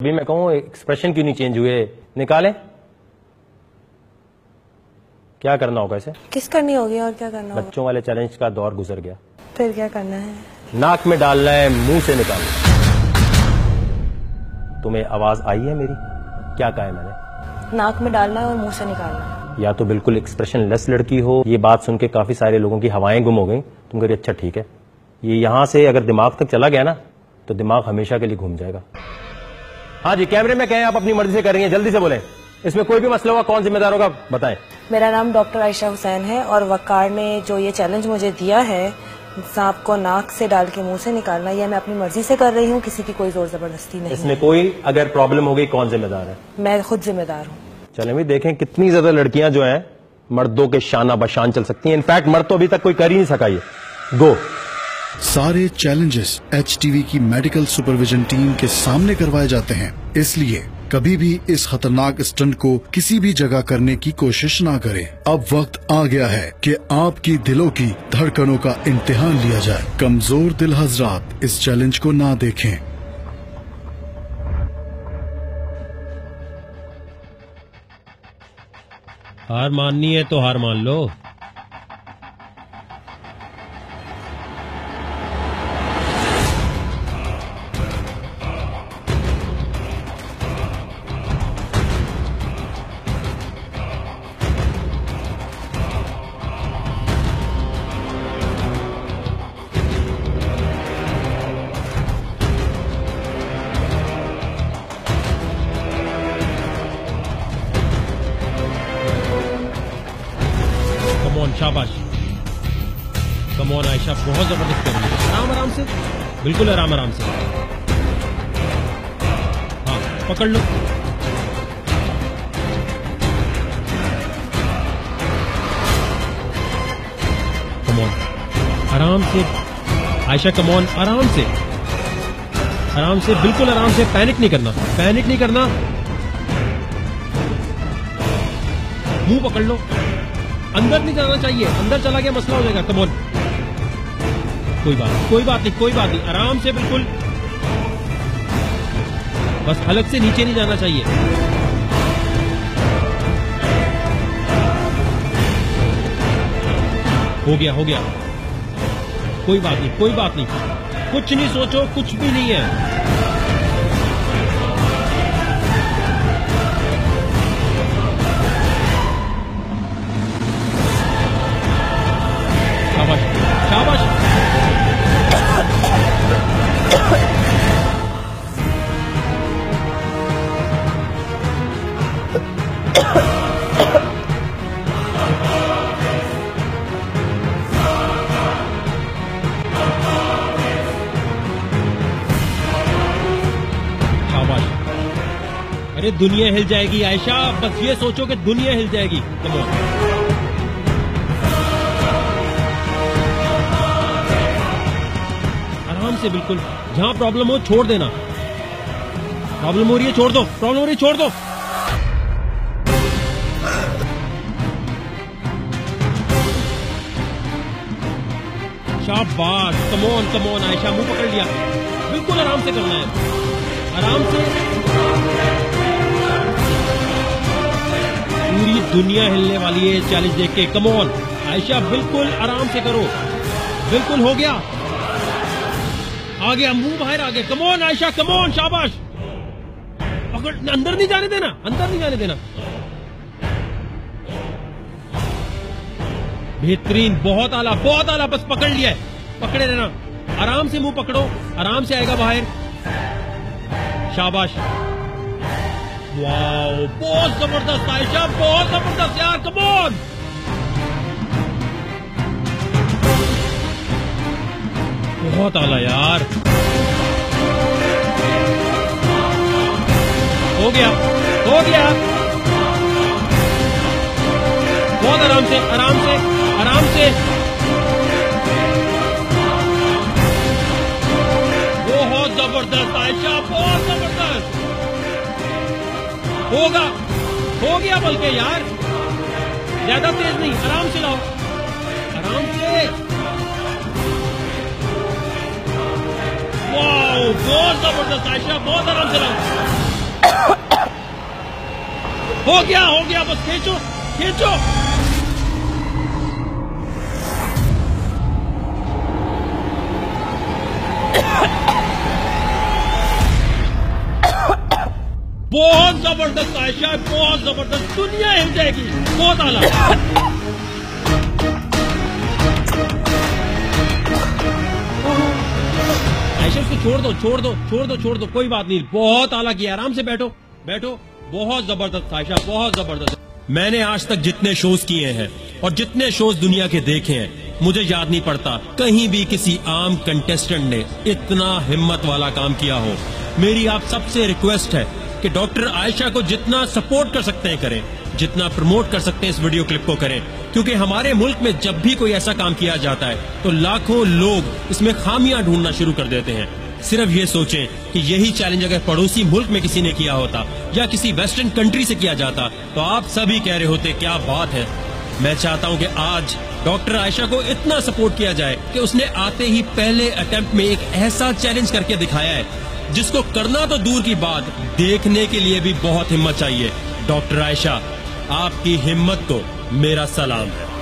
अभी मैं कहूं एक्सप्रेशन क्यों नहीं चेंज हुए, निकालें। क्या करना होगा इसे? किस करनी होगी और क्या करना होगा? बच्चों वाले चैलेंज का दौर गुजर गया। फिर क्या करना है? नाक में डालना है, मुंह से निकालना। तुम्हें आवाज आई है मेरी? क्या कहा है मैंने? नाक में डालना है और मुंह से निकालना है। या तो बिल्कुल एक्सप्रेशन लेस लड़की हो, ये बात सुन के काफी सारे लोगों की हवाएं गुम हो गई, तुम कह रही अच्छा ठीक है। ये यहां से अगर दिमाग तक चला गया ना तो दिमाग हमेशा के लिए घूम जाएगा। हाँ जी, कैमरे में कहें, आप अपनी मर्जी से करेंगे, जल्दी से बोलें। इसमें कोई भी मसला होगा, कौन जिम्मेदार होगा, बताएं। मेरा नाम डॉक्टर आयशा हुसैन है और वकार ने जो ये चैलेंज मुझे दिया है, सांप को नाक से डाल के मुंह से निकालना, ये मैं अपनी मर्जी से कर रही हूँ, किसी की कोई जोर जबरदस्ती नहीं। इसमें कोई अगर प्रॉब्लम हो गई, कौन जिम्मेदार है? मैं खुद जिम्मेदार हूँ। चलें भी देखें कितनी ज्यादा लड़कियां जो हैं मर्दों के शाना बशान चल सकती हैं। इनफैक्ट मर्द तो अभी तक कोई कर ही नहीं सका। ये गो। सारे चैलेंजेस HTV की मेडिकल सुपरविजन टीम के सामने करवाए जाते हैं, इसलिए कभी भी इस खतरनाक स्टंट को किसी भी जगह करने की कोशिश ना करें। अब वक्त आ गया है कि आपकी दिलों की धड़कनों का इम्तिहान लिया जाए। कमजोर दिल हजरात इस चैलेंज को ना देखें। हार माननी है तो हार मान लो। शाबाश, कम ऑन आयशा, बहुत जबरदस्त कर रही है। आराम आराम से, बिल्कुल आराम आराम से। हाँ, पकड़ लो। कम ऑन, आराम से आयशा, कम ऑन, आराम से, आराम से, बिल्कुल आराम से। पैनिक नहीं करना, पैनिक नहीं करना। मुंह पकड़ लो, अंदर नहीं जाना चाहिए, अंदर चला गया मसला हो जाएगा। कम ऑन, कोई बात नहीं, कोई बात नहीं, कोई बात नहीं, आराम से, बिल्कुल, बस हलक से नीचे नहीं जाना चाहिए। हो गया, हो गया, कोई बात नहीं, कोई बात नहीं, कुछ नहीं सोचो, कुछ भी नहीं है। शाबाश, शाबाश। अरे दुनिया हिल जाएगी आयशा, बस ये सोचो कि दुनिया हिल जाएगी। कम ऑन, से बिल्कुल, जहां प्रॉब्लम हो छोड़ देना। प्रॉब्लम हो रही है छोड़ दो, प्रॉब्लम हो रही है छोड़ दो। शाबाश, कम ऑन आयशा, मुंह पकड़ लिया, बिल्कुल आराम से करना है, आराम से। पूरी दुनिया हिलने वाली है चैलेंज देख के। कम ऑन आयशा, बिल्कुल आराम से करो, बिल्कुल हो गया, आ गया, मुंह बाहर आ गया। Come on Ayesha, come on, शाबाश, पकड़, अंदर नहीं जाने देना, अंदर नहीं जाने देना। बेहतरीन, बहुत आला, बहुत आला, बस पकड़ लिया है, पकड़े रहना, आराम से मुंह पकड़ो, आराम से आएगा बाहर। शाबाश, वाओ, बहुत जबरदस्त आयशा, बहुत जबरदस्त यार, कम ऑन। बहुत आला यार, हो गया, हो गया, बहुत आराम से, आराम से, आराम से, बहुत जबरदस्त आयशा, बहुत जबरदस्त, होगा, हो गया, बल्कि यार ज्यादा तेज नहीं, आराम से लाओ, आराम से। वाओ, बहुत जबरदस्त आयशा, बहुत आराम से लाओ। हो गया, बस खींचो खींचो। बहुत जबरदस्त आयशा, बहुत जबरदस्त, दुनिया हिल जाएगी, बहुत आला। आयशा उसको छोड़ दो, कोई बात नहीं, बहुत आला किया, आराम से बैठो, बहुत जबरदस्त आयशा, बहुत जबरदस्त। मैंने आज तक जितने शोज किए हैं और जितने शोज दुनिया के देखे हैं, मुझे याद नहीं पड़ता कहीं भी किसी आम कंटेस्टेंट ने इतना हिम्मत वाला काम किया हो। मेरी आप सबसे रिक्वेस्ट है कि डॉक्टर आयशा को जितना सपोर्ट कर सकते हैं करें, जितना प्रमोट कर सकते हैं इस वीडियो क्लिप को करें, क्योंकि हमारे मुल्क में जब भी कोई ऐसा काम किया जाता है तो लाखों लोग इसमें खामियां ढूंढना शुरू कर देते हैं। सिर्फ ये सोचें कि यही चैलेंज अगर पड़ोसी मुल्क में किसी ने किया होता या किसी वेस्टर्न कंट्री से किया जाता तो आप सभी कह रहे होते क्या बात है। मैं चाहता हूं कि आज डॉक्टर आयशा को इतना सपोर्ट किया जाए कि उसने आते ही पहले अटेम्प्ट में एक ऐसा चैलेंज करके दिखाया है जिसको करना तो दूर की बात, देखने के लिए भी बहुत हिम्मत चाहिए। डॉक्टर आयशा, आपकी हिम्मत को मेरा सलाम है।